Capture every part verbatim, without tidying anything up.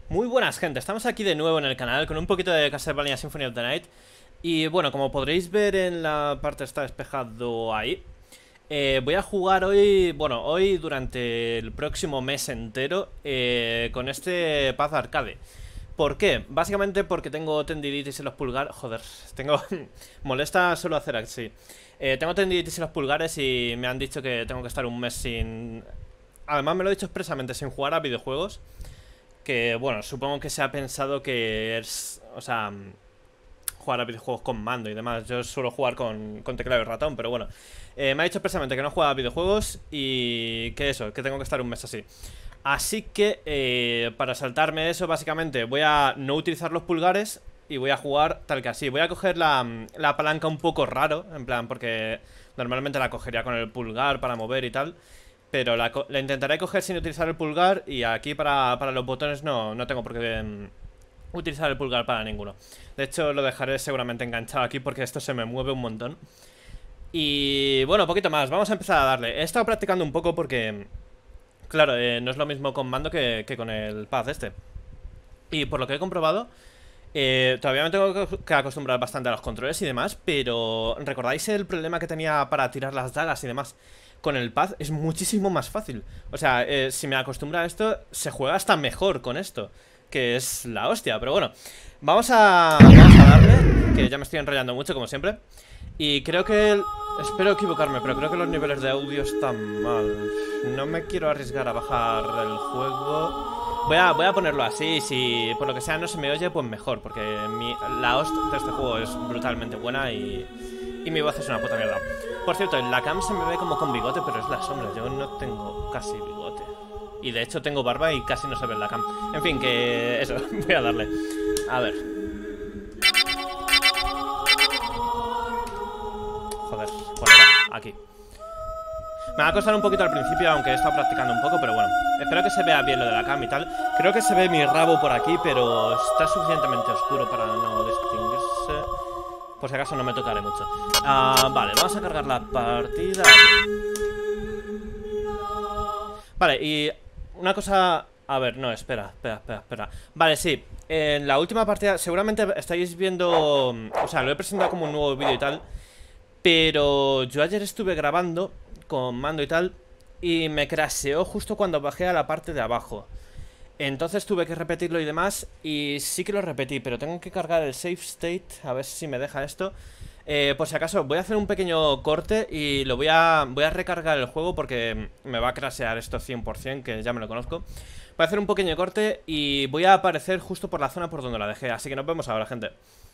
Muy buenas, gente, estamos aquí de nuevo en el canal con un poquito de Castlevania Symphony of the Night. Y bueno, como podréis ver en la parte está despejado ahí, eh, voy a jugar hoy, bueno, hoy durante el próximo mes entero eh, con este Path Arcade. ¿Por qué? Básicamente porque tengo tendinitis en los pulgares. Joder, tengo... molesta solo hacer así. eh, Tengo tendinitis en los pulgares y me han dicho que tengo que estar un mes sin... Además me lo he dicho expresamente, sin jugar a videojuegos. Que bueno, supongo que se ha pensado que es... O sea... jugar a videojuegos con mando y demás. Yo suelo jugar con, con teclado y ratón, pero bueno, eh, me ha dicho expresamente que no juega a videojuegos y que eso, que tengo que estar un mes así. Así que eh, para saltarme eso, básicamente voy a no utilizar los pulgares y voy a jugar tal que así. Voy a coger la, la palanca un poco raro, en plan, porque normalmente la cogería con el pulgar para mover y tal, pero la, la intentaré coger sin utilizar el pulgar. Y aquí para, para los botones no, no tengo por qué um, utilizar el pulgar para ninguno. De hecho lo dejaré seguramente enganchado aquí porque esto se me mueve un montón. Y bueno, poquito más, vamos a empezar a darle. He estado practicando un poco porque... Claro, eh, no es lo mismo con mando que, que con el pad este. Y por lo que he comprobado, eh, todavía me tengo que acostumbrar bastante a los controles y demás. Pero ¿recordáis el problema que tenía para tirar las dagas y demás? Con el pad es muchísimo más fácil. O sea, eh, si me acostumbro a esto, se juega hasta mejor con esto, que es la hostia, pero bueno. Vamos a, vamos a darle, que ya me estoy enrollando mucho como siempre. Y creo que el... Espero equivocarme, pero creo que los niveles de audio están mal. No me quiero arriesgar a bajar el juego. Voy a, voy a ponerlo así. Si por lo que sea no se me oye, pues mejor, porque mi, la host de este juego es brutalmente buena y, y mi voz es una puta mierda. Por cierto, en la cam se me ve como con bigote, pero es la sombra. Yo no tengo casi bigote. Y de hecho tengo barba y casi no se ve en la cam. En fin, que eso, voy a darle. A ver. Joder, ¿cuál era? Aquí. Me va a costar un poquito al principio, aunque he estado practicando un poco, pero bueno. Espero que se vea bien lo de la cam y tal. Creo que se ve mi rabo por aquí, pero está suficientemente oscuro para no distinguirse. Por si acaso no me tocaré mucho. uh, Vale, vamos a cargar la partida. Vale, y una cosa... A ver, no, espera, espera, espera, espera. Vale, sí, en la última partida seguramente estáis viendo... O sea, lo he presentado como un nuevo vídeo y tal, pero yo ayer estuve grabando con mando y tal y me crasheó justo cuando bajé a la parte de abajo. Entonces tuve que repetirlo y demás, y sí que lo repetí, pero tengo que cargar el save state, a ver si me deja esto. Eh, por si acaso, voy a hacer un pequeño corte y lo voy a, voy a recargar el juego porque me va a crashear esto cien por cien, que ya me lo conozco. Voy a hacer un pequeño corte y voy a aparecer justo por la zona por donde la dejé, así que nos vemos ahora, gente.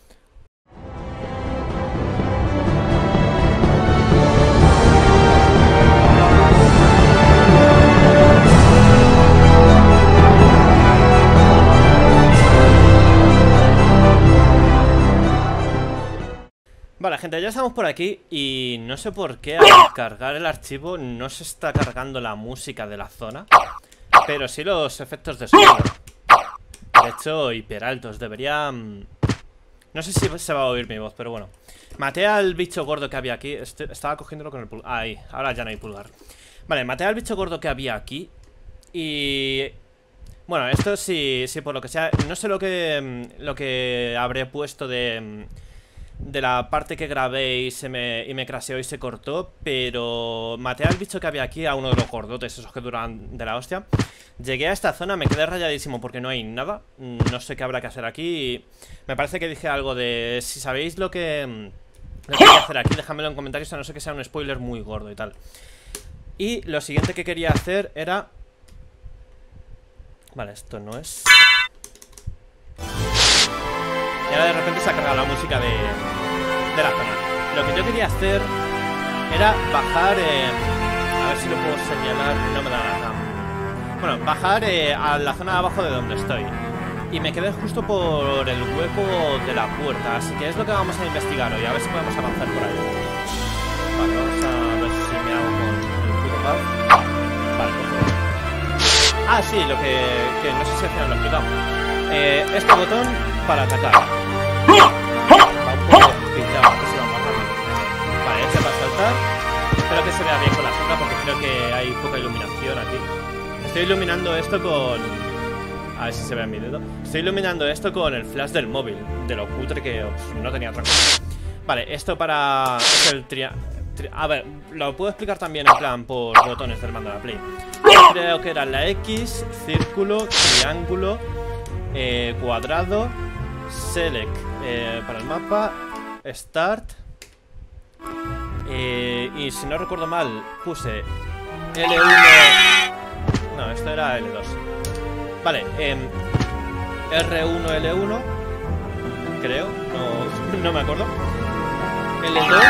Vale, gente, ya estamos por aquí y no sé por qué al cargar el archivo no se está cargando la música de la zona, pero sí los efectos de sonido. De hecho, hiper altos, debería... No sé si se va a oír mi voz, pero bueno. Maté al bicho gordo que había aquí. Este... Estaba cogiéndolo con el pulgar. Ahí, ahora ya no hay pulgar. Vale, maté al bicho gordo que había aquí y... Bueno, esto sí, sí, por lo que sea. No sé lo que, lo que habré puesto de... De la parte que grabé y, se me, y me craseó y se cortó, pero maté al bicho que había aquí, a uno de los gordotes, esos que duran de la hostia. Llegué a esta zona, me quedé rayadísimo porque no hay nada. No sé qué habrá que hacer aquí. Me parece que dije algo de... Si sabéis lo que, lo que hay que hacer aquí, déjamelo en comentarios, a no ser que sea un spoiler muy gordo y tal. Y lo siguiente que quería hacer era... Vale, esto no es... Y ahora de repente se ha cargado la música de, de la zona. Lo que yo quería hacer era bajar, eh, a ver si lo puedo señalar, no me da nada. Bueno, bajar eh, a la zona de abajo de donde estoy. Y me quedé justo por el hueco de la puerta, así que es lo que vamos a investigar hoy, a ver si podemos avanzar por ahí. Vale, vamos a ver si me hago con el puto pad. Vale, pues... Ah, sí, lo que, que no sé si al final lo he explicado. Eh, este botón para atacar. Va un poco pintado, que se va más rápido. Vale, este para saltar. Espero que se vea bien con la sombra porque creo que hay poca iluminación aquí. Estoy iluminando esto con... A ver si se ve en mi dedo. Estoy iluminando esto con el flash del móvil, de lo cutre que pues, no tenía otra cosa. Vale, esto para... Es el tria... tri... A ver, lo puedo explicar también en plan por botones del mando de la Play. Creo que era la X, círculo, triángulo, eh, cuadrado, select eh, para el mapa, start. Eh, y si no recuerdo mal, puse L uno... No, esto era L dos. Vale, eh, R uno, L uno, creo, no, no me acuerdo. L dos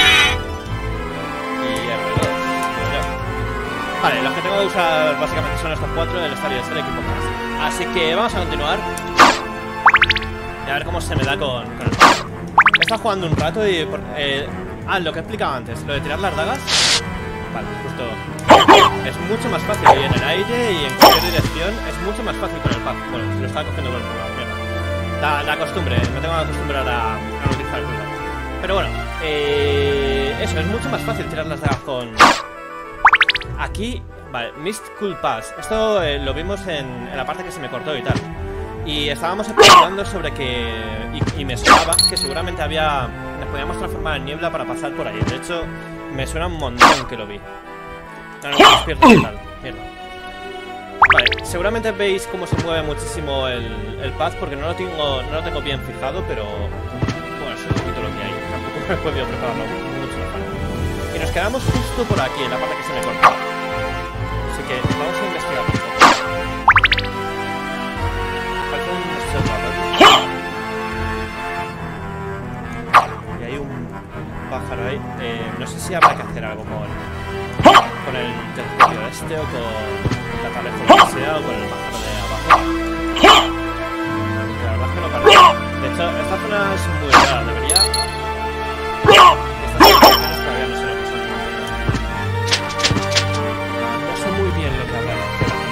y R dos. Vale, los que tengo que usar básicamente son estos cuatro, el Star y el Select y poco más. Así que vamos a continuar y a ver cómo se me da con, con el juego. He estado jugando un rato y... Eh, ah, lo que he explicado antes, lo de tirar las dagas. Vale, justo... Es mucho más fácil y en el aire y en cualquier dirección es mucho más fácil con el pad. Bueno, si lo estaba cogiendo con el pulgar, mierda. La, la costumbre, me tengo que acostumbrar a, a utilizar el pulgar. Pero bueno, eh, eso, es mucho más fácil tirar las dagas con... Aquí, vale, Mist Cool Pass. Esto eh, lo vimos en, en la parte que se me cortó y tal. Y estábamos hablando sobre que... Y, y me sonaba que seguramente había... Nos podíamos transformar en niebla para pasar por ahí. De hecho, me suena un montón que lo vi. No, no, me despierto y tal. Mierda. Vale, seguramente veis cómo se mueve muchísimo el, el pad porque no lo tengo no lo tengo bien fijado, pero... Bueno, es un poquito lo que hay. Tampoco he podido prepararlo mucho mejor. Y nos quedamos justo por aquí, en la parte que se me cortó. Así que vamos a investigar un poco. Falta un observador. Y hay un pájaro ahí. Eh, no sé si habrá que hacer algo con... Con el telescopio este o con la tableta que sea o con el pájaro de abajo. La verdad es que no parece. De hecho, esta zona es muy rara, debería... Estas zonas todavía no sé lo que son. No sé muy bien lo que habrá que hacer aquí.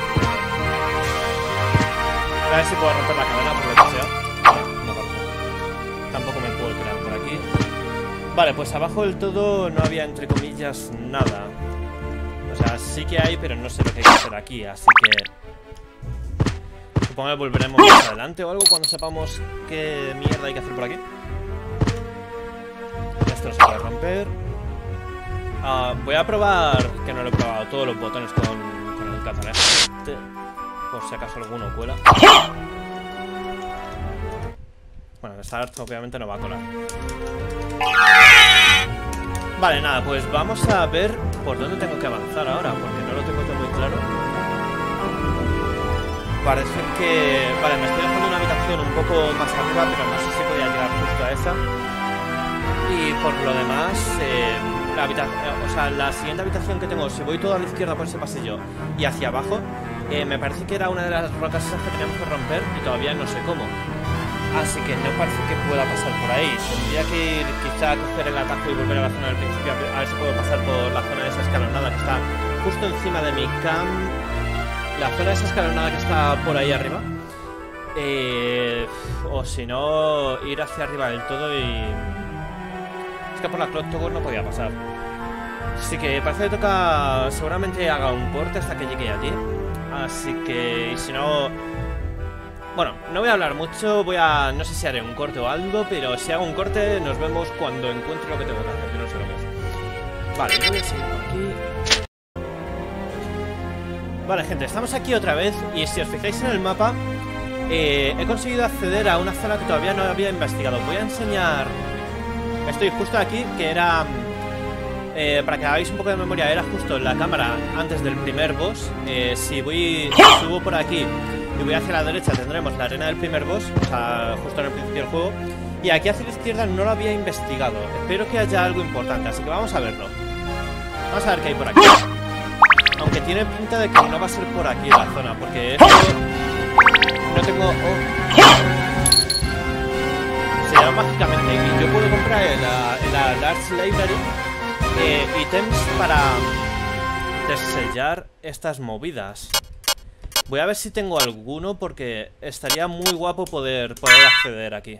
A ver si puedo romper la cadena por lo que sea. No, no parece. Tampoco me puedo tirar por aquí. Vale, pues abajo del todo no había entre comillas nada. O sea, sí que hay, pero no sé lo que hay que hacer aquí, así que... Supongo que volveremos más adelante o algo cuando sepamos qué mierda hay que hacer por aquí. Esto no se puede romper. Uh, voy a probar, que no lo he probado, todos los botones con, con el cazalejo este, por si acaso alguno cuela. Bueno, el Start obviamente no va a colar. Vale, nada, pues vamos a ver por dónde tengo que avanzar ahora, porque no lo tengo todo muy claro. Parece que... Vale, me estoy dejando una habitación un poco más arriba, pero no sé si podía llegar justo a esa. Y por lo demás, eh, la habitación... O sea, la siguiente habitación que tengo, si voy todo a la izquierda por ese pasillo y hacia abajo, eh, me parece que era una de las rocas esas que teníamos que romper y todavía no sé cómo. Así que no parece que pueda pasar por ahí. Tendría que ir quizá a coger el atajo y volver a la zona del principio, a ver si puedo pasar por la zona de esa escalonada que está justo encima de mi cam. La zona de esa escalonada que está por ahí arriba. Eh, o si no, ir hacia arriba del todo y... Es que por la Clock Tower no podía pasar. Así que parece que toca... Seguramente haga un corte hasta que llegue allí. Así que... Y si no... Bueno, no voy a hablar mucho, voy a... No sé si haré un corte o algo, pero si hago un corte nos vemos cuando encuentre lo que tengo que hacer, que no sé lo que es. Vale, yo voy a seguir por aquí. Vale, gente, estamos aquí otra vez y si os fijáis en el mapa, eh, he conseguido acceder a una zona que todavía no había investigado. Voy a enseñar... Estoy justo aquí, que era... Eh, para que hagáis un poco de memoria, era justo la cámara antes del primer boss. eh, Si voy... Si subo por aquí y voy hacia la derecha tendremos la arena del primer boss, o sea, justo en el principio del juego. Y aquí hacia la izquierda no lo había investigado. Espero que haya algo importante, así que vamos a verlo. Vamos a ver qué hay por aquí. Aunque tiene pinta de que no va a ser por aquí la zona, porque esto... No tengo... Oh. Se llama mágicamente y yo puedo comprar en la, en la Large Library eh, ítems para desellar estas movidas. Voy a ver si tengo alguno porque estaría muy guapo poder, poder acceder aquí.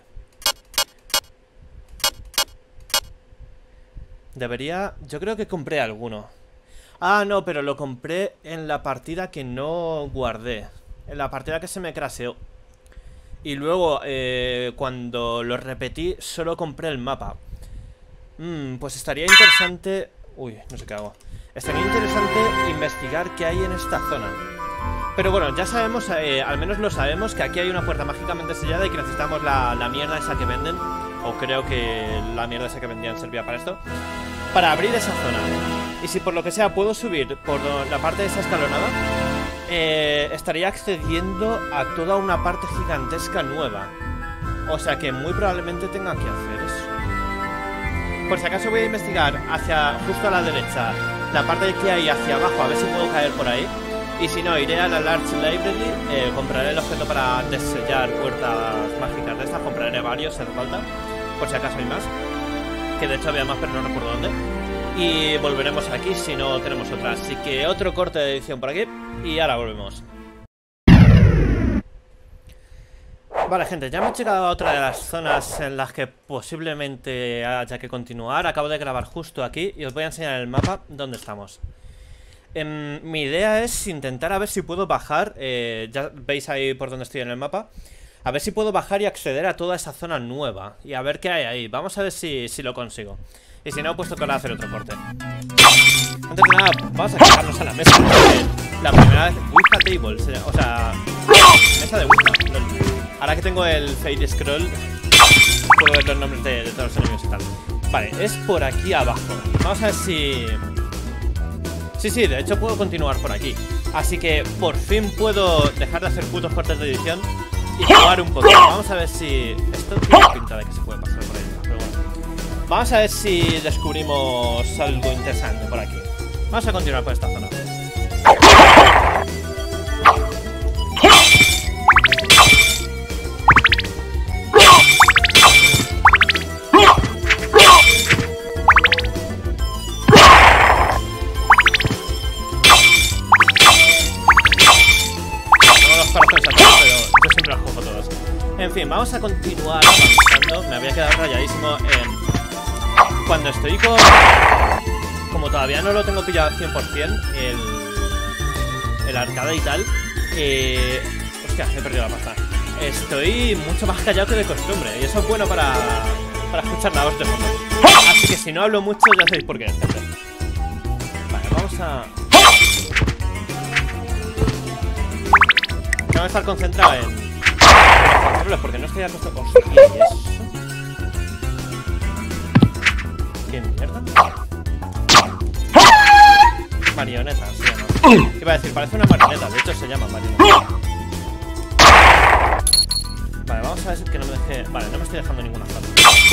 Debería... Yo creo que compré alguno. Ah, no, pero lo compré en la partida que no guardé. en la partida que se me craseó. Y luego, eh, cuando lo repetí, solo compré el mapa. Mm, pues estaría interesante... Uy, no sé qué hago. Estaría interesante investigar qué hay en esta zona. Pero bueno, ya sabemos, eh, al menos lo sabemos, que aquí hay una puerta mágicamente sellada y que necesitamos la, la mierda esa que venden. O creo que la mierda esa que vendían servía para esto. Para abrir esa zona. Y si por lo que sea puedo subir por la parte de esa escalonada, eh, estaría accediendo a toda una parte gigantesca nueva. O sea que muy probablemente tenga que hacer eso. Por si acaso voy a investigar hacia justo a la derecha la parte que hay hacia abajo, a ver si puedo caer por ahí. Y si no, iré a la Large Library, eh, compraré el objeto para desellar puertas mágicas de estas. Compraré varios si hace falta, por si acaso hay más. Que de hecho había más, pero no recuerdo dónde. Y volveremos aquí si no tenemos otra. Así que otro corte de edición por aquí. Y ahora volvemos. Vale, gente, ya hemos llegado a otra de las zonas en las que posiblemente haya que continuar. Acabo de grabar justo aquí y os voy a enseñar el mapa donde estamos. Eh, mi idea es intentar a ver si puedo bajar, eh, ya veis ahí por donde estoy en el mapa. A ver si puedo bajar y acceder a toda esa zona nueva. Y a ver qué hay ahí. Vamos a ver si, si lo consigo. Y si no, pues tocará hacer otro corte. Antes de nada, vamos a quedarnos a la mesa. La primera vez, Ouija Table, o sea, mesa de Ouija. Ahora que tengo el Fade Scroll, puedo ver los nombres de, de todos los enemigos y tal. Vale, es por aquí abajo. Vamos a ver si... Sí, sí, de hecho puedo continuar por aquí. Así que por fin puedo dejar de hacer putos cortes de edición y jugar un poquito. Vamos a ver si... Esto tiene pinta de que se puede pasar por ahí, pero bueno. Vamos a ver si descubrimos algo interesante por aquí. Vamos a continuar por esta zona. En fin, vamos a continuar avanzando. Me había quedado rayadísimo en... Cuando estoy con... Como todavía no lo tengo pillado al cien por cien El... El arcade y tal, eh... Hostia, he perdido la pasta. Estoy mucho más callado que de costumbre y eso es bueno para... Para escuchar la voz de fondo. Así que si no hablo mucho ya sabéis por qué, gente. Vale, vamos a... Tengo que estar concentrado en... Porque no estoy acostumbrado. Hostia, ¿y eso? ¿Qué mierda? Marioneta, se llama. Iba a decir, parece una marioneta, de hecho se llama marioneta. Vale, vamos a ver que no me deje. Vale, no me estoy dejando ninguna zona.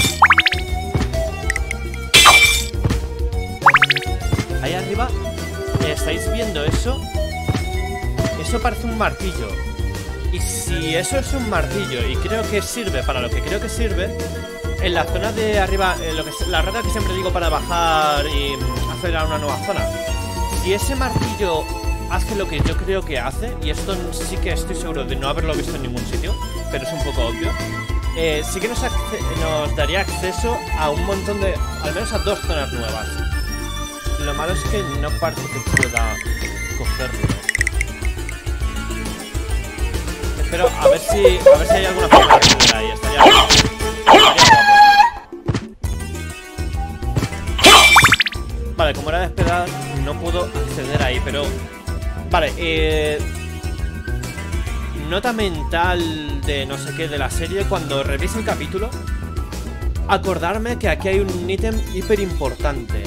Ahí arriba, ¿estáis viendo eso? Eso parece un martillo. Y si eso es un martillo y creo que sirve para lo que creo que sirve, en la zona de arriba, en lo que es, la rueda que siempre digo para bajar y hacer a una nueva zona, si ese martillo hace lo que yo creo que hace, y esto sí que estoy seguro de no haberlo visto en ningún sitio, pero es un poco obvio, eh, sí que nos, nos daría acceso a un montón de, al menos a dos zonas nuevas. Lo malo es que no parece que pueda cogerlo. Pero a ver si a ver si hay alguna forma de acceder ahí. Estaría, estaría guapo. Vale, como era de esperar, no puedo acceder ahí, pero... Vale, eh... nota mental de no sé qué de la serie. Cuando revise el capítulo, acordarme que aquí hay un ítem hiper importante.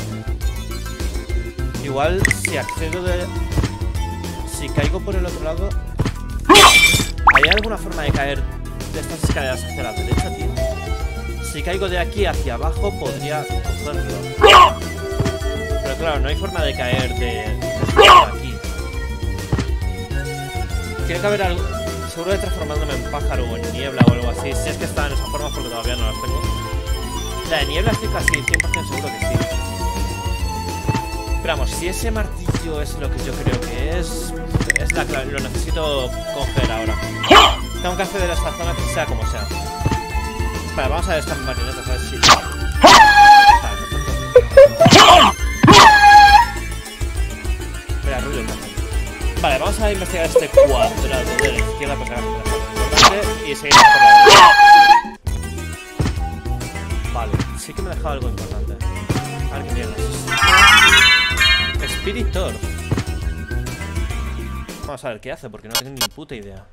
Igual si accedo de... Si caigo por el otro lado... ¿Hay alguna forma de caer de estas escaleras hacia la derecha, tío? Si caigo de aquí hacia abajo, podría cogerlo. Pero claro, no hay forma de caer de, de aquí. Tiene que haber algo... Seguro de transformándome en pájaro o en niebla o algo así. Si es que está en esa forma, porque todavía no las tengo. La de niebla estoy casi cien por cien seguro que sí. Pero vamos, si ese martillo es lo que yo creo que es... Es la clave, lo necesito coger ahora. Tengo que acceder a esta zona que sea como sea. Vale, vamos a ver estas marionetas, a ver si... Vale, perfecto. Mira, ruido que hace. Vale, vamos a investigar este cuadrado de la izquierda porque ahora es importante y seguimos por la derecha. Vale, sí que me ha dejado algo importante. A ver qué mierda es. Spiritor. Vamos a ver qué hace porque no tengo ni puta idea.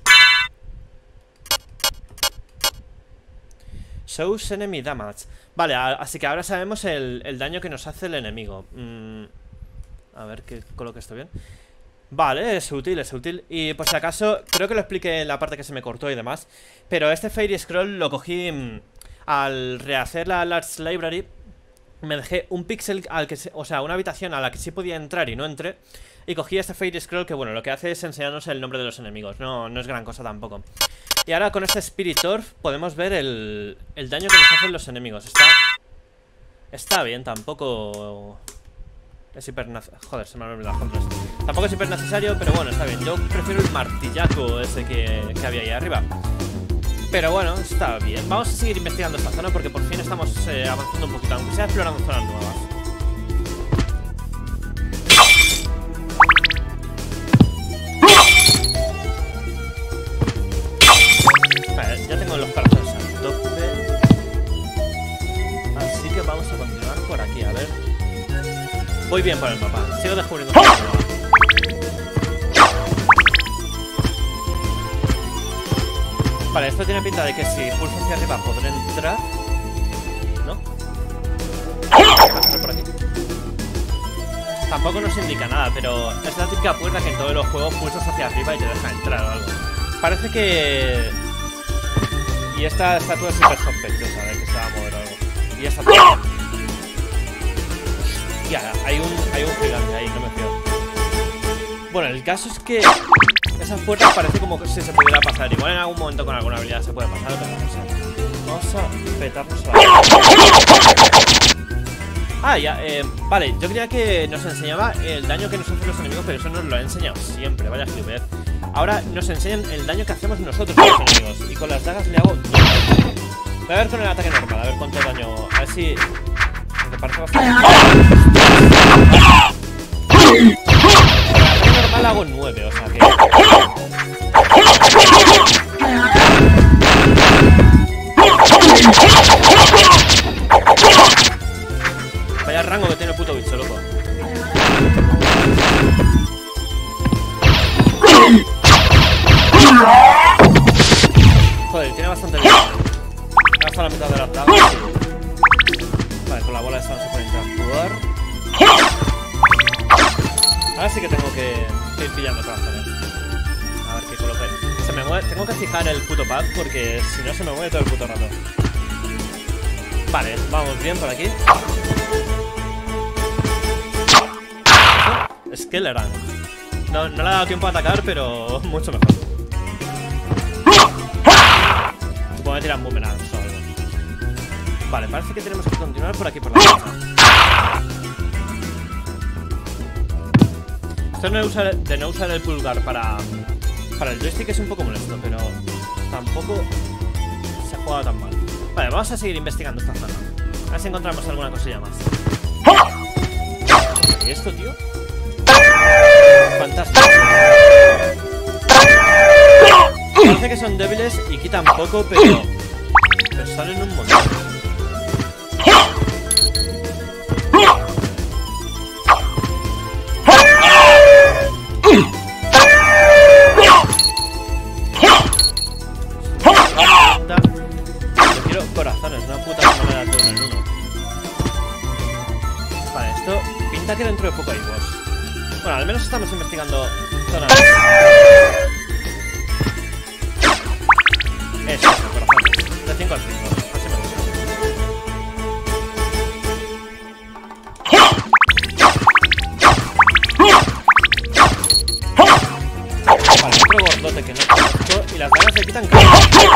Shows enemy damage. Vale, así que ahora sabemos el, el daño que nos hace el enemigo. mm, A ver que coloque esto bien. Vale, es útil, es útil. Y por si acaso, creo que lo expliqué en la parte que se me cortó y demás. Pero este Fairy Scroll lo cogí mmm, al rehacer la Large Library. Me dejé un pixel al que se, o sea, una habitación a la que sí podía entrar y no entré. Y cogí este Fairy Scroll que, bueno, lo que hace es enseñarnos el nombre de los enemigos. No, no es gran cosa tampoco. Y ahora con este Spiritor podemos ver el, el daño que nos hacen los enemigos. Está Está bien, tampoco es hiper necesario. Joder, se me han olvidado las contras. Tampoco es hiper necesario, pero bueno, está bien. Yo prefiero el martillaco ese que, que había ahí arriba. Pero bueno, está bien. Vamos a seguir investigando esta zona porque por fin estamos eh, avanzando un poquito, aunque sea explorando zonas nuevas. Vale, ya tengo los corazones al tope. Así que vamos a continuar por aquí, a ver. Voy bien por el mapa, sigo descubriendo cosas nuevas. Vale, esto tiene pinta de que si pulso hacia arriba podré entrar. ¿No? Pasar por aquí. Tampoco nos indica nada, pero es la típica puerta que en todos los juegos pulsas hacia arriba y te deja entrar o algo. Parece que... Y esta estatua es súper sospechosa de que se va a mover algo. Y esta también. Hostia, hay un, hay un gigante ahí, no me fío. Bueno, el caso es que esas puertas parece como que si se pudiera pasar. Igual en algún momento con alguna habilidad se puede pasar, pero no sé. Vamos a petarnos a la... Ah, ya, eh, vale, yo creía que nos enseñaba el daño que nos hacen los enemigos, pero eso nos lo ha enseñado siempre, vaya gilipollas. Ahora nos enseñan el daño que hacemos nosotros a los enemigos. Y con las dagas le hago... Voy a ver con el ataque normal, a ver cuánto daño... A ver si... Me parece bastante... Con el ataque normal hago nueve, o sea que... Vaya rango que tiene el puto bicho, loco. Joder, tiene bastante vida. Me ha gastado la mitad de las dagas. Vale, con la bola esta no se puede interactuar. Ahora sí que tengo que, que ir pillando todas las zonas. A ver qué coloque. Se me mueve. Tengo que fijar el puto pad porque si no se me mueve todo el puto rato. Vale, vamos bien por aquí. Skeleton. No, no le ha dado tiempo a atacar, pero mucho mejor. Supongo que tiran boomerangs o algo. Vale, parece que tenemos que continuar por aquí por la derecha. Esto no usar, de no usar el pulgar para, para el joystick es un poco molesto, pero tampoco se ha jugado tan mal. Vale, vamos a seguir investigando esta zona. A ver si encontramos alguna cosilla más. ¿Y esto, tío? Fantástico. Parece que son débiles y quitan poco, pero... Pero salen un montón. Yo quiero corazones, una puta manera de todo en el uno. Vale, esto pinta que dentro de poco hay boss. Bueno, al menos estamos investigando zonas. Eso, corazones. De cinco al cinco. Así me gusta. Vale, otro gordote que no conozco. Y las dagas le quitan cara.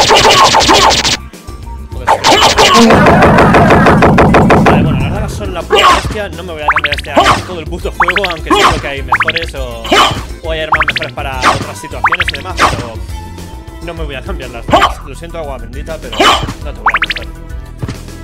Vale, bueno, las dagas son la puta bestia. No me voy a cambiar este arma en todo el puto juego, aunque seguro que hay mejores o, o hay armas mejores para otras situaciones y demás, pero no me voy a cambiar las dagas. Lo siento, agua bendita, pero no te voy a coger.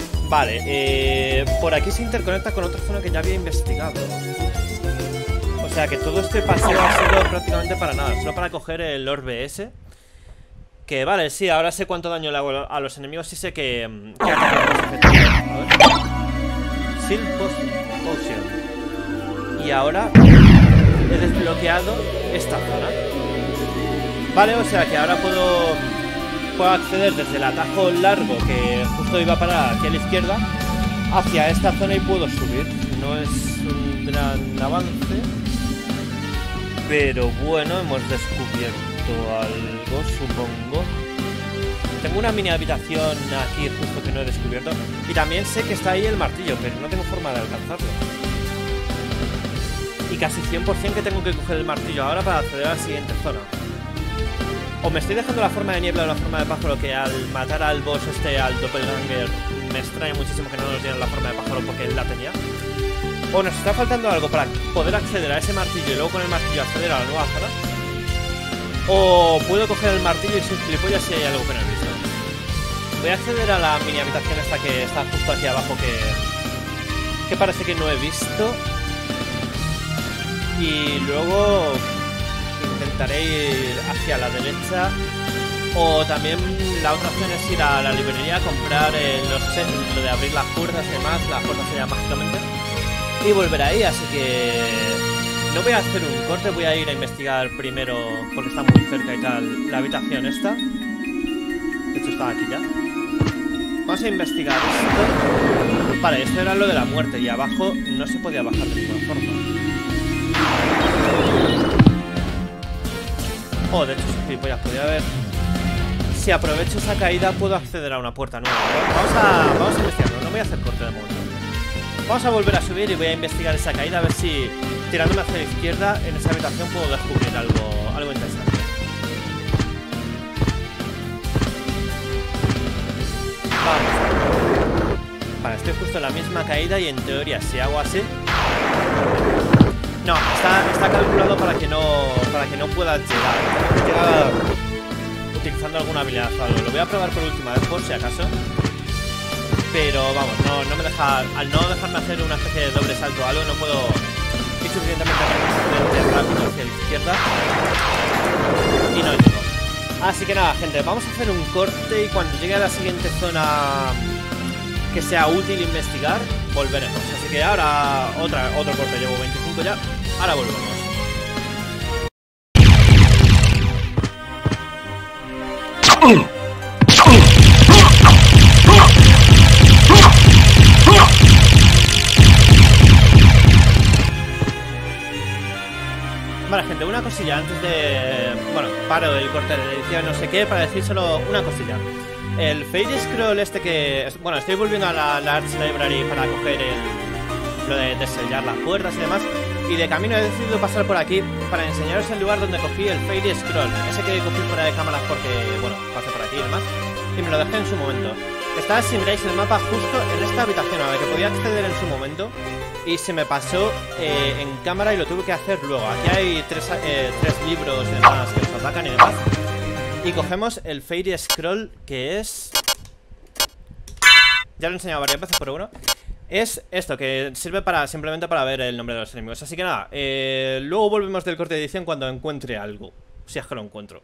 Vale, eh, por aquí se interconecta con otra zona que ya había investigado. O sea que todo este paseo ha sido prácticamente para nada, solo para coger el orbe ese. Que vale, sí, ahora sé cuánto daño le hago a los enemigos y sé que, que atacan los efectos. A ver. Seal Potion. Y ahora he desbloqueado esta zona. Vale, o sea que ahora puedo Puedo acceder desde el atajo largo, que justo iba a parar aquí a la izquierda, hacia esta zona y puedo subir. No es un gran avance, pero bueno, hemos descubierto algo, supongo. Tengo una mini habitación aquí justo que no he descubierto. Y también sé que está ahí el martillo, pero no tengo forma de alcanzarlo. Y casi cien por cien que tengo que coger el martillo ahora para acceder a la siguiente zona. O me estoy dejando la forma de niebla o la forma de pájaro, que al matar al boss este, al doppelganger, me extraña muchísimo que no nos dieran la forma de pájaro porque él la tenía. O nos está faltando algo para poder acceder a ese martillo y luego con el martillo acceder a la nueva zona. O puedo coger el martillo y sin gilipollas si hay algo que no he visto. Voy a acceder a la mini habitación esta que está justo aquí abajo, que, que parece que no he visto. Y luego intentaré ir hacia la derecha. O también la otra opción es ir a la librería a comprar eh, los sets, lo de abrir las puertas y demás. Las puertas se llaman mágicamente. Y volver ahí, así que no voy a hacer un corte, voy a ir a investigar primero, porque está muy cerca y tal, la habitación esta. De hecho está aquí ya. Vamos a investigar esto. Vale, esto era lo de la muerte y abajo no se podía bajar de ninguna forma. Oh, de hecho, sí, pues ya podría haber. Si aprovecho esa caída puedo acceder a una puerta nueva. Vamos a, vamos a investigarlo, no voy a hacer corte de momento. Vamos a volver a subir y voy a investigar esa caída, a ver si tirándome hacia la izquierda en esa habitación puedo descubrir algo, algo interesante. Vamos. Vale, estoy justo en la misma caída y en teoría si hago así... No, está, está calculado para que no para que no pueda llegar. Tengo que llegar utilizando alguna habilidad o algo. Lo voy a probar por última vez por si acaso. Pero vamos, no, no me deja. Al no dejarme hacer una especie de doble salto o algo, no puedo ir suficientemente rápido hacia la izquierda. Y no llego. Así que nada, gente, vamos a hacer un corte y cuando llegue a la siguiente zona que sea útil investigar, volveremos. Así que ahora otra, otro corte, llevo veinticinco ya. Ahora volvemos. Vale, gente, una cosilla antes de... Bueno, paro el corte de edición, no sé qué, para decir solo una cosilla. El Fade Scroll este que... Bueno, estoy volviendo a la, la Arts Library para coger el... Lo de, de sellar las puertas y demás. Y de camino he decidido pasar por aquí para enseñaros el lugar donde cogí el Fade Scroll. Ese que cogí fuera de cámaras porque, bueno, pasé por aquí y demás. Y me lo dejé en su momento. Está, si miráis el mapa, justo en esta habitación a la que podía acceder en su momento. Y se me pasó eh, en cámara y lo tuve que hacer luego. Aquí hay tres, eh, tres libros y demás que nos atacan y demás. Y cogemos el Fade Scroll, que es... Ya lo he enseñado varias veces, pero bueno. Es esto, que sirve para simplemente para ver el nombre de los enemigos. Así que nada, eh, luego volvemos del corte de edición cuando encuentre algo. Si es que lo encuentro.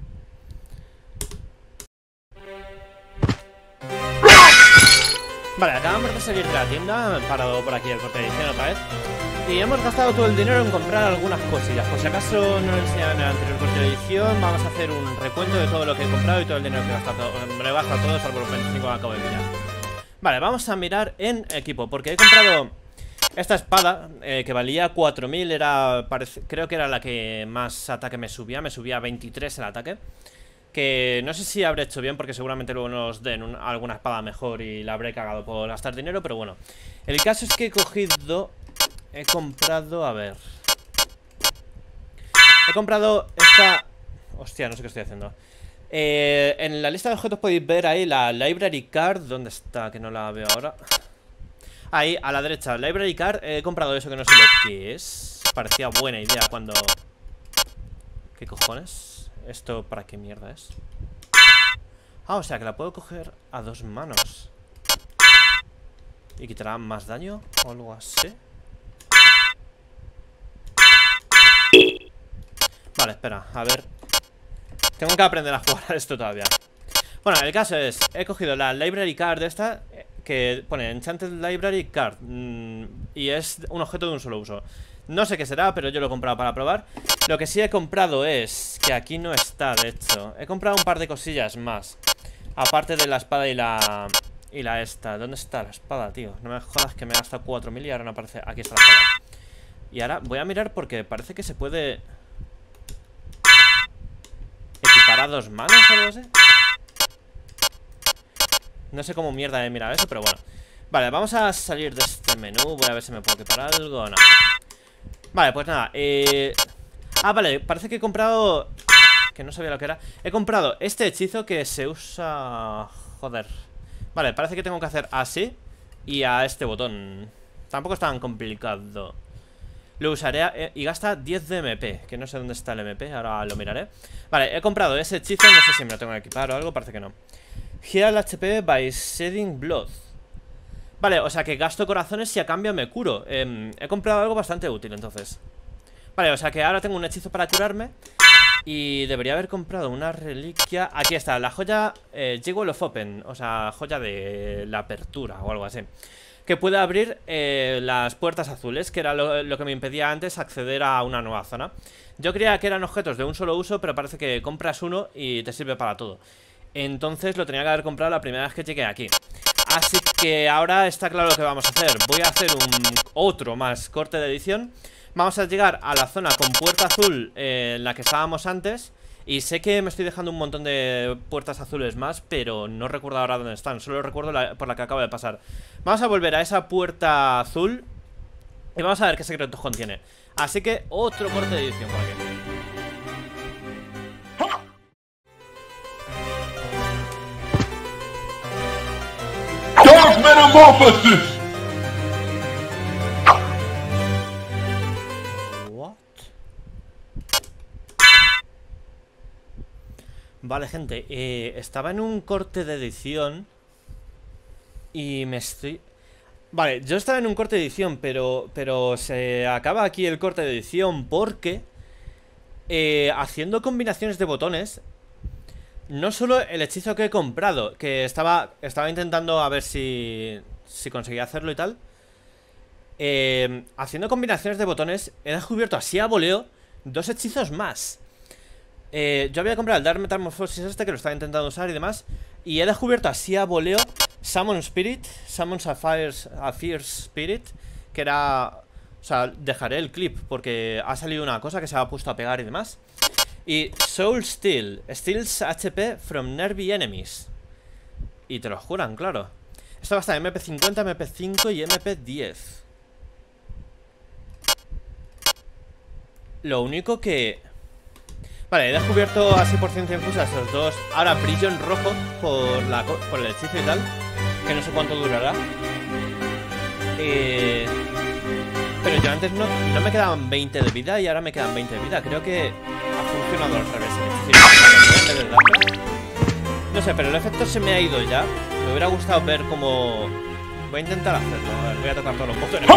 Vale, acabamos de salir de la tienda. He parado por aquí el corte de edición otra vez. Y hemos gastado todo el dinero en comprar algunas cosillas. Por si acaso no lo enseñaba en el anterior corte de edición, vamos a hacer un recuento de todo lo que he comprado y todo el dinero que he gastado. Me lo he gastado todo, salvo los veinticinco que acabo de pillar. Vale, vamos a mirar en equipo, porque he comprado esta espada, eh, que valía cuatro mil, era, parece, creo que era la que más ataque me subía, me subía veintitrés el ataque. Que no sé si habré hecho bien, porque seguramente luego nos den un, alguna espada mejor y la habré cagado por gastar dinero, pero bueno. El caso es que he cogido, he comprado, a ver... He comprado esta... Hostia, no sé qué estoy haciendo. Eh, en la lista de objetos podéis ver ahí la Library Card. ¿Dónde está? Que no la veo ahora. Ahí, a la derecha, Library Card. He comprado eso que no sé lo que es. Parecía buena idea cuando... ¿Qué cojones? ¿Esto para qué mierda es? Ah, o sea que la puedo coger a dos manos. ¿Y quitará más daño? O algo así. Vale, espera, a ver. Tengo que aprender a jugar a esto todavía. Bueno, el caso es, he cogido la Library Card de esta, que pone Enchanted Library Card, mmm, y es un objeto de un solo uso. No sé qué será, pero yo lo he comprado para probar. Lo que sí he comprado es, que aquí no está, de hecho, he comprado un par de cosillas más, aparte de la espada y la... Y la esta. ¿Dónde está la espada, tío? No me jodas que me he gastado cuatro mil y ahora no aparece. Aquí está la espada. Y ahora voy a mirar porque parece que se puede equipar a dos manos o algo así. No sé cómo mierda he mirado eso, pero bueno. Vale, vamos a salir de este menú. Voy a ver si me puedo equipar algo o no. Vale, pues nada, eh... Ah, vale, parece que he comprado... Que no sabía lo que era. He comprado este hechizo que se usa... Joder. Vale, parece que tengo que hacer así y a este botón. Tampoco es tan complicado. Lo usaré a, y gasta diez de M P, que no sé dónde está el M P, ahora lo miraré. Vale, he comprado ese hechizo, no sé si me lo tengo que equipar o algo, parece que no. Heal H P by Shedding Blood. Vale, o sea que gasto corazones y a cambio me curo. eh, He comprado algo bastante útil entonces. Vale, o sea que ahora tengo un hechizo para curarme. Y debería haber comprado una reliquia. Aquí está, la joya eh, Jewel of Open. O sea, joya de la apertura o algo así, que puede abrir eh, las puertas azules, que era lo, lo que me impedía antes acceder a una nueva zona. Yo creía que eran objetos de un solo uso, pero parece que compras uno y te sirve para todo. Entonces lo tenía que haber comprado la primera vez que llegué aquí. Así que ahora está claro lo que vamos a hacer. Voy a hacer un otro más corte de edición. Vamos a llegar a la zona con puerta azul eh, en la que estábamos antes. Y sé que me estoy dejando un montón de puertas azules más, pero no recuerdo ahora dónde están. Solo recuerdo la, por la que acabo de pasar. Vamos a volver a esa puerta azul y vamos a ver qué secretos contiene. Así que otro corte de edición por aquí. Dark Metamorphosis! Vale, gente, eh, estaba en un corte de edición y me estoy... Vale, yo estaba en un corte de edición, pero, pero se acaba aquí el corte de edición porque eh, haciendo combinaciones de botones, no solo el hechizo que he comprado, que estaba, estaba intentando a ver si, si conseguía hacerlo y tal, eh, haciendo combinaciones de botones he descubierto así a voleo dos hechizos más. Eh, yo había comprado el Dark Metamorphosis este, que lo estaba intentando usar y demás, y he descubierto así a voleo Summon Spirit, Summon a Fierce, a Fierce Spirit, que era... O sea, dejaré el clip porque ha salido una cosa que se ha puesto a pegar y demás. Y Soul Steal, steals H P from Nervy Enemies. Y te lo juran, claro. Esto va a estar en M P cincuenta, M P cinco y M P diez. Lo único que... Vale, he descubierto así por ciencia infusa esos dos. Ahora brillo en rojo por, la, por el hechizo y tal, que no sé cuánto durará. Eh, pero yo antes no, no me quedaban veinte de vida y ahora me quedan veinte de vida. Creo que ha funcionado al revés. Es decir, no sé, pero el efecto se me ha ido ya. Me hubiera gustado ver cómo... Voy a intentar hacerlo. A ver, voy a tocar todos los botones.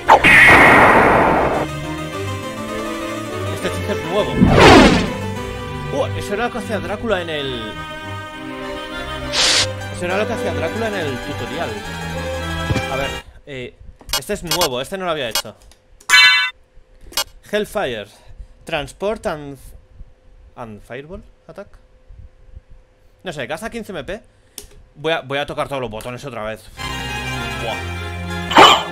Este hechizo es nuevo. Uh, eso era lo que hacía Drácula en el... Eso era lo que hacía Drácula en el tutorial. A ver, eh, este es nuevo, este no lo había hecho. Hellfire, Transport and... and Fireball Attack. No sé, gasta quince M P. Voy a, voy a tocar todos los botones otra vez. Buah.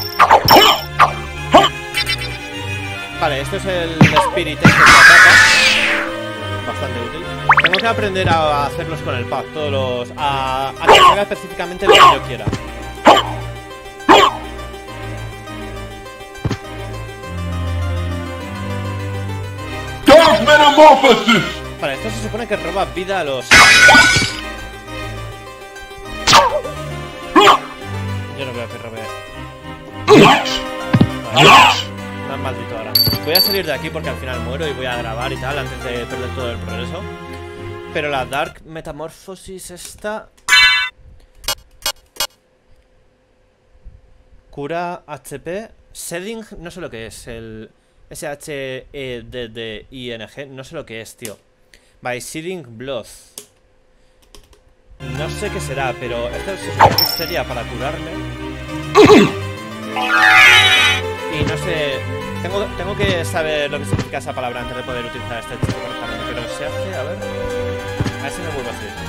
Vale, esto es el Spirit este que ataca. Bastante útil. Tengo que aprender a hacerlos con el pad. Todos los... A, a que haga específicamente lo que yo quiera. Dark Metamorphosis! Vale, esto se supone que roba vida a los... Yo no veo que robe. Vale. Tan maldito ahora. Voy a salir de aquí porque al final muero y voy a grabar y tal antes de perder todo el progreso. Pero la Dark Metamorphosis esta... Cura H P. Shedding, no sé lo que es. El... S H E D D I N G. No sé lo que es, tío. By Seeding Blood. No sé qué será, pero esto se supone que sería para curarme. Y no sé... Tengo, tengo que saber lo que significa esa palabra antes de poder utilizar este hechizo correctamente. Pero se hace... A ver... A ver si me vuelvo a decir.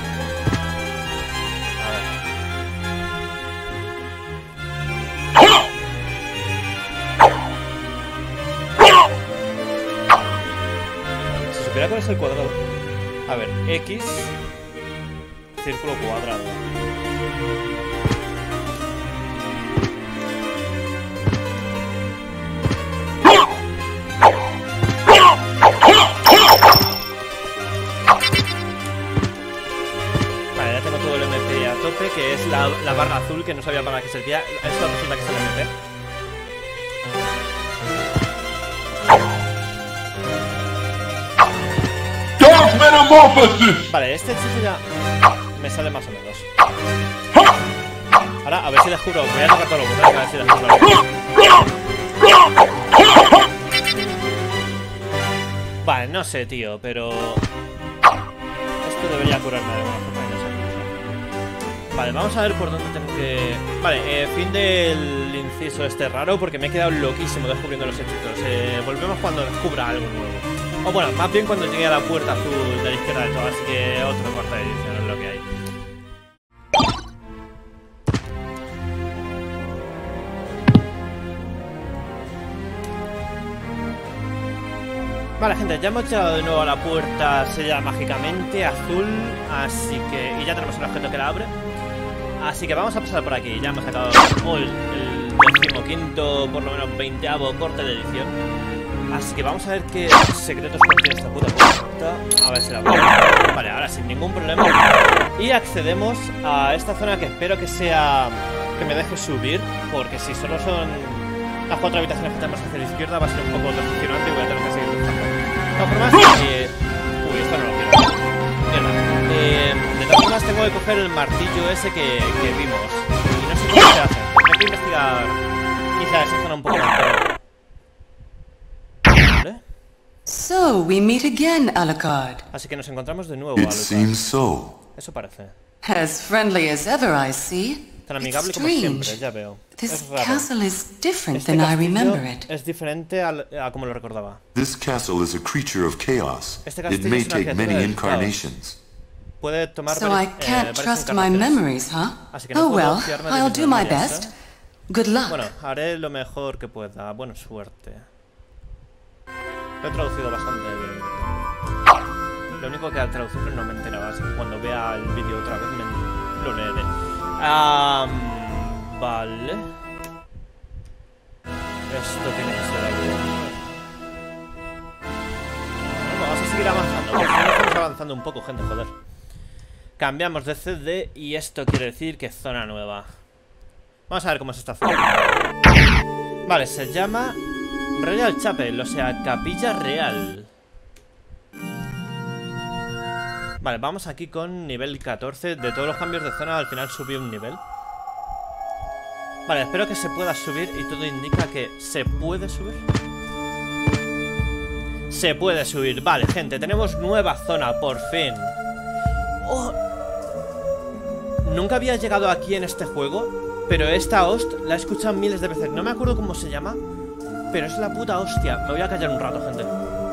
Si supiera cuál es el cuadrado. A ver, X... Círculo cuadrado. Vale, ya tengo todo el M P a tope, que es la, la barra azul que no sabía para qué servía. Esto resulta que es el M P. Dark Metamorphosis! Vale, este hechizo ya me sale más o menos. Ahora, a ver si descubro. Voy a tocar todos los botones, a ver si descubro algo. Vale, no sé, tío, pero... Esto debería curarme de alguna forma, no sé. Vale, vamos a ver por dónde tengo que... Vale, eh, fin del inciso este raro, porque me he quedado loquísimo descubriendo los hechizos. Eh, volvemos cuando descubra algo nuevo. O bueno, más bien cuando llegue a la puerta azul de la izquierda de todo, así que otro cuarta edición es lo que hay. Vale, gente, ya hemos llegado de nuevo a la puerta sellada mágicamente, azul, así que... Y ya tenemos el objeto que la abre. Así que vamos a pasar por aquí. Ya hemos sacado oh, el, el decimoquinto, por lo menos veinteavo corte de edición. Así que vamos a ver qué secretos contiene esta puta puerta. A ver si la puedo. Vale, ahora sin ningún problema. Y accedemos a esta zona que espero que sea... Que me deje subir, porque si solo son las cuatro habitaciones que tenemos hacia la izquierda va a ser un poco decepcionante y voy a tener que seguir buscando. De todas formas, eh... uy, esto no lo quiero. Mierda. Eh, de todas formas tengo que coger el martillo ese que, que vimos. Y no sé cómo se hace. Hay que investigar quizá esa zona un poco más. Pero... So, we meet again, Alucard. Así que nos encontramos de nuevo, It Alucard. seems so. Eso parece. As friendly as ever, I see. Tan It's amigable como siempre, strange. ya veo. This Es raro. castle is different Este than I castillo remember it. es diferente al- a como lo recordaba. This castle is a creature of chaos. Este It castillo may es una take criatura many del caos. incarnations. Puede tomar So vari- I eh, can't varias trust my encarnaciones. memories, huh? Así que no Oh puedo well, fiarme de I'll mis do my memorias, best. ¿eh? Good luck. Bueno, haré lo mejor que pueda. Buena suerte. Lo he traducido bastante bien. Lo único que al traducirlo no me enteraba, así que cuando vea el vídeo otra vez me lo leeré. Um, vale. Esto tiene que ser algo. Bueno, vamos a seguir avanzando. Porque no estamos avanzando un poco, gente, joder. Cambiamos de C D y esto quiere decir que zona nueva. Vamos a ver cómo es esta zona. Vale, se llama Royal Chapel, o sea, Capilla Real. Vale, vamos aquí con nivel catorce. De todos los cambios de zona, al final subí un nivel. Vale, espero que se pueda subir y todo indica que se puede subir. Se puede subir, vale, gente, tenemos nueva zona, por fin. Oh. Nunca había llegado aquí en este juego, pero esta host la he escuchado miles de veces. No me acuerdo cómo se llama, pero es la puta hostia. Me voy a callar un rato, gente.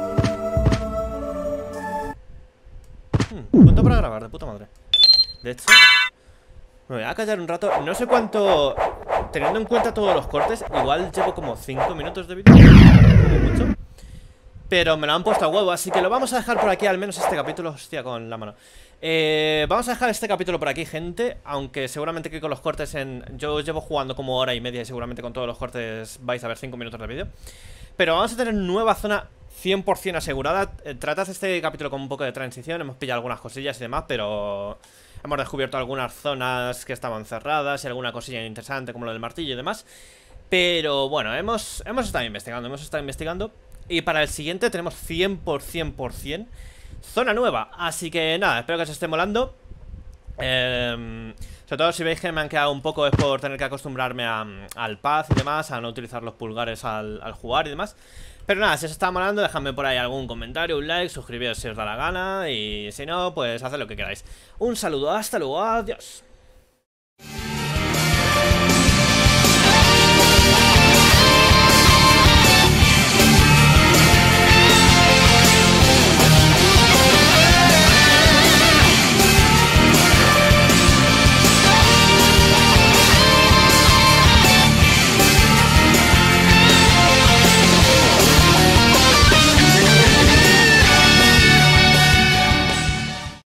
Hmm, ¿cuánto para grabar? De puta madre. De hecho, me voy a callar un rato. No sé cuánto... Teniendo en cuenta todos los cortes, igual llevo como cinco minutos de vídeo, como mucho. Pero me lo han puesto a huevo, así que lo vamos a dejar por aquí, al menos este capítulo. Hostia, con la mano. Eh, vamos a dejar este capítulo por aquí, gente. Aunque seguramente que con los cortes en... Yo llevo jugando como hora y media y seguramente con todos los cortes vais a ver cinco minutos de vídeo. Pero vamos a tener nueva zona cien por cien asegurada. eh, Tratas este capítulo con un poco de transición. Hemos pillado algunas cosillas y demás, pero... Hemos descubierto algunas zonas que estaban cerradas y alguna cosilla interesante como lo del martillo y demás. Pero bueno, hemos, hemos estado investigando, hemos estado investigando. Y para el siguiente tenemos cien por cien por cien zona nueva. Así que nada, espero que os esté molando. eh, Sobre todo si veis que me han quedado un poco es por tener que acostumbrarme a, al pad y demás, a no utilizar los pulgares al, al jugar y demás. Pero nada, si os está molando, dejadme por ahí algún comentario, un like, suscribiros si os da la gana. Y si no, pues haced lo que queráis. Un saludo, hasta luego, adiós.